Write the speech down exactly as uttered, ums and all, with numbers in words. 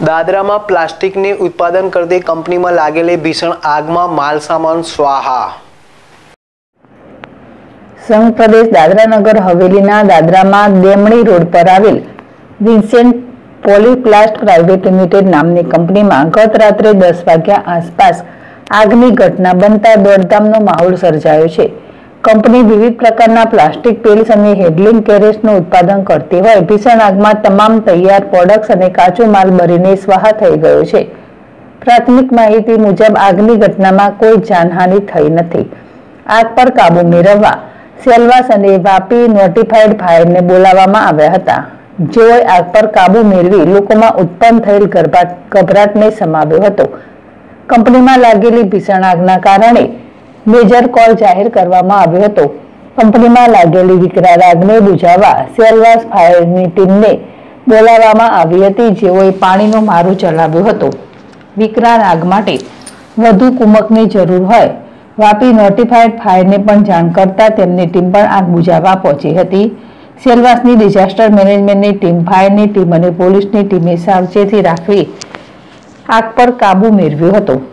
દાદરામાં પ્લાસ્ટિકની ઉત્પાદન કરતી કંપનીમાં લાગેલી ભીષણ આગમાં માલસામાન સ્વાહા। સંઘ પ્રદેશ દાદરા નગર હવેલીના દાદરામાં દેમણી રોડ પર આવેલ વિન્સેન્ટ પોલીપ્લાસ્ટ પ્રાઇવેટ લિમિટેડ નામની કંપનીમાં ગત રાત્રે દસ વાગ્યા આસપાસ આગની ઘટના બનતા દોડધામનો માહોલ સર્જાયો છે। કંપની વિવિધ પ્રકારના પ્લાસ્ટિક પેલ્સ અને હેન્ડલિંગ કેરેસનું ઉત્પાદન કરતી હોય ભીષણ આગમાં તમામ તૈયાર પ્રોડક્ટ્સ અને કાચો માલ બળીને સ્વાહા થઈ ગયો છે। પ્રાથમિક માહિતી મુજબ આગની ઘટનામાં કોઈ જાનહાનિ થઈ નથી। આગ પર કાબુ મેળવવા સેલવાસ અને વાપી નોટિફાઈડ ફાયરને બોલાવવામાં આવ્યા હતા, જેઓએ આગ પર કાબુ મેળવી લોકોમાં ઉત્પન્ન થયેલ ગભરાટને સમાવ્યો હતો। કંપનીમાં લાગેલી ભીષણ આગના કારણે મેજર કોલ જાહેર કરવામાં આવ્યો હતો। કંપનીમાં લાગેલી વિકરાળ આગને બુઝાવવા સેલવાસ ફાયરની ટીમને બોલાવવામાં આવી હતી, જેઓએ પાણીનો મારો ચલાવ્યો હતો। વિકરાળ આગ માટે વધુ કુમકની જરૂર હોય વાપી નોટિફાઈડ ફાયરને પણ જાણ કરતા તેમની ટીમ પણ આગ બુઝાવવા પહોંચી હતી। સેલવાસની ડિઝાસ્ટર મેનેજમેન્ટની ટીમ, ફાયરની ટીમ અને પોલીસની ટીમે સાવચેતી રાખવી આગ પર કાબુ મેળવ્યો હતો।